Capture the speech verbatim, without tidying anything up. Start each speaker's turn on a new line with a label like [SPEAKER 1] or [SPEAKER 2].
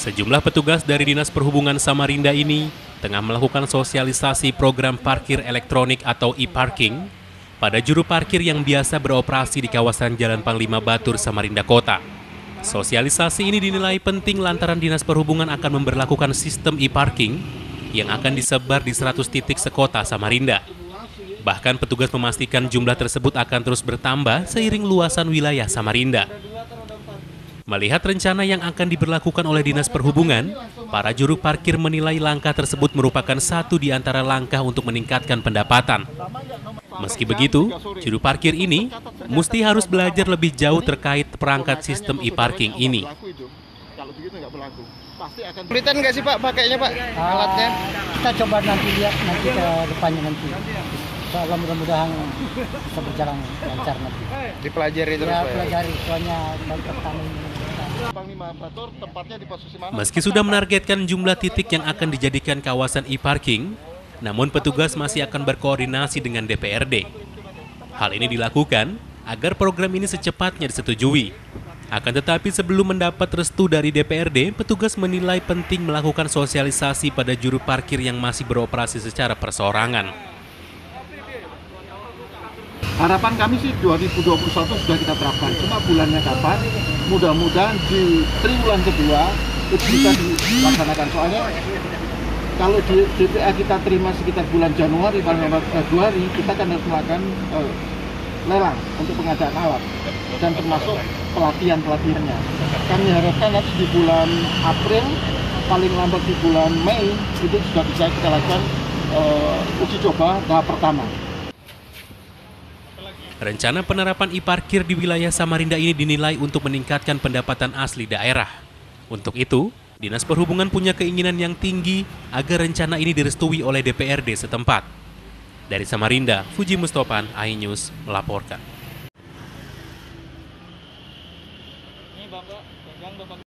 [SPEAKER 1] Sejumlah petugas dari Dinas Perhubungan Samarinda ini tengah melakukan sosialisasi program parkir elektronik atau e-parking pada juru parkir yang biasa beroperasi di kawasan Jalan Panglima Batur, Samarinda Kota. Sosialisasi ini dinilai penting lantaran Dinas Perhubungan akan memberlakukan sistem e-parking yang akan disebar di seratus titik sekota Samarinda. Bahkan petugas memastikan jumlah tersebut akan terus bertambah seiring luasan wilayah Samarinda. Melihat rencana yang akan diberlakukan oleh Dinas Perhubungan, para juru parkir menilai langkah tersebut merupakan satu di antara langkah untuk meningkatkan pendapatan. Meski begitu, juru parkir ini mesti harus belajar lebih jauh terkait perangkat sistem e-parking ini.
[SPEAKER 2] Kesulitan nggak sih Pak pakainya Pak alatnya?
[SPEAKER 3] Kita coba nanti lihat nanti ke depannya nanti. Soalnya mudah-mudahan bisa berjalan lancar nanti.
[SPEAKER 2] Dipelajari terus
[SPEAKER 3] ya,
[SPEAKER 2] Pak.
[SPEAKER 3] pelajari soalnya baru pertama ini.
[SPEAKER 1] Meski sudah menargetkan jumlah titik yang akan dijadikan kawasan e-parking, namun petugas masih akan berkoordinasi dengan D P R D. Hal ini dilakukan agar program ini secepatnya disetujui. Akan tetapi sebelum mendapat restu dari D P R D, petugas menilai penting melakukan sosialisasi pada juru parkir yang masih beroperasi secara perseorangan.
[SPEAKER 4] Harapan kami sih dua ribu dua puluh satu sudah kita terapkan, cuma bulannya kapan? Mudah-mudahan di triwulan kedua itu bisa dilaksanakan. Soalnya kalau di D P A kita terima sekitar bulan Januari, paling lambat Februari, kita akan harus melakukan uh, lelang untuk pengadaan alat dan termasuk pelatihan-pelatihannya. Kami harapkan nanti di bulan April, paling lambat di bulan Mei, itu sudah bisa kita lakukan uh, uji coba tahap pertama.
[SPEAKER 1] Rencana penerapan e-parkir di wilayah Samarinda ini dinilai untuk meningkatkan pendapatan asli daerah. Untuk itu, Dinas Perhubungan punya keinginan yang tinggi agar rencana ini direstui oleh D P R D setempat. Dari Samarinda, Fuji Mustopan, iNews melaporkan.